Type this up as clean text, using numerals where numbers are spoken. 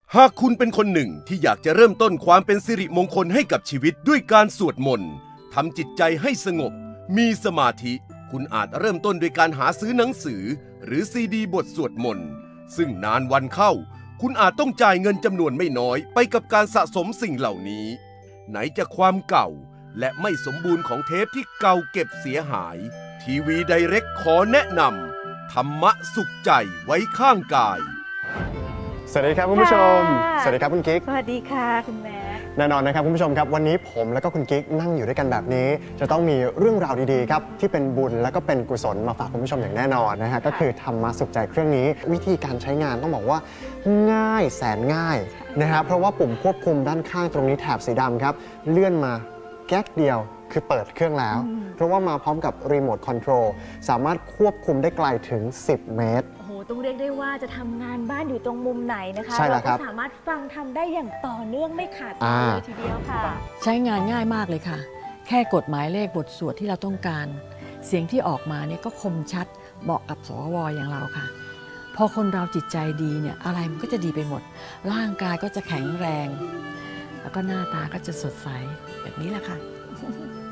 หากคุณเป็นคนหนึ่งที่อยากจะเริ่มต้นความเป็นสิริมงคลให้กับชีวิตด้วยการสวดมนต์ทำจิตใจให้สงบมีสมาธิคุณอาจเริ่มต้นด้วยการหาซื้อหนังสือหรือซีดีบทสวดมนต์ซึ่งนานวันเข้าคุณอาจต้องจ่ายเงินจำนวนไม่น้อยไปกับการสะสมสิ่งเหล่านี้ไหนจะความเก่าและไม่สมบูรณ์ของเทปที่เก่าเก็บเสียหายทีวีไดเรกขอแนะนำธรรมะสุขใจไว้ข้างกายสวัสดีครับคุณผู้ชมสวัสดีครับคุณกิ๊กสวัสดีค่ะคุณแม่แน่นอนนะครับคุณผู้ชมครับวันนี้ผมและก็คุณกิ๊กนั่งอยู่ด้วยกันแบบนี้จะต้องมีเรื่องราวดีๆครับที่เป็นบุญและก็เป็นกุศลมาฝากคุณผู้ชมอย่างแน่นอนนะฮะก็คือธรรมะสุขใจเครื่องนี้วิธีการใช้งานต้องบอกว่าง่ายแสนง่ายนะครับเพราะว่าปุ่มควบคุมด้านข้างตรงนี้แถบสีดำครับเลื่อนมาแก๊กเดียวคือเปิดเครื่องแล้วเพราะว่ามาพร้อมกับรีโมทคอนโทรลสามารถควบคุมได้ไกลถึง10 เมตรต้องเรียกได้ว่าจะทำงานบ้านอยู่ตรงมุมไหนนะคะเราก็สามารถฟังทำได้อย่างต่อเนื่องไม่ขาดตอนเลยทีเดียวค่ะใช้งานง่ายมากเลยค่ะแค่กดหมายเลขบทสวดที่เราต้องการเสียงที่ออกมาเนี่ยก็คมชัดเหมาะกับสวอย่างเราค่ะพอคนเราจิตใจดีเนี่ยอะไรมันก็จะดีไปหมดร่างกายก็จะแข็งแรงแล้วก็หน้าตาก็จะสดใสแบบนี้แหละค่ะ